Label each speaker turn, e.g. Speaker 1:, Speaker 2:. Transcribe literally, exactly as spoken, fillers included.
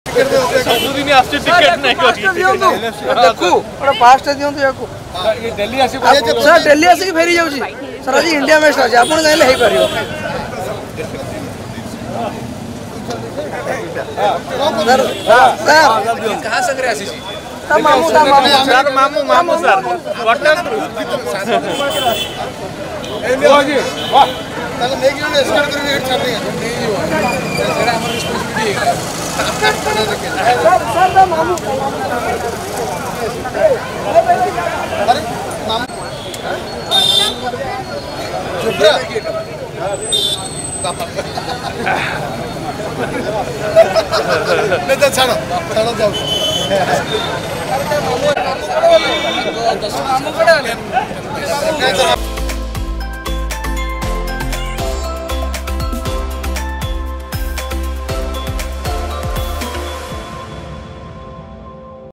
Speaker 1: ସବୁଦିନ ଆସୁଛି ଟିକେଟ ନାହିଁ
Speaker 2: ଦେଖୁ ଗୋଟେ ପାସ୍ ଟେ ଦିଅନ୍ତୁ ୟାକୁ
Speaker 1: ଡେଲି ଆସି
Speaker 2: ସାର୍ ଡେଲି ଆସିକି ଫେରି ଯାଉଛି ସାର୍ ଆଜି ଇଣ୍ଡିଆ ମ୍ୟାଚ୍ ଅଛି ଆପଣ ଚାହିଁଲେ ହେଇପାରିବ
Speaker 1: କାହା ସାଙ୍ଗରେ ଆସିଛି
Speaker 2: ମାମୁ
Speaker 1: ସାର୍ ମାମୁ ମାମୁ ସାର୍ କଟକରୁ
Speaker 3: छाड़ छाड़ जाऊ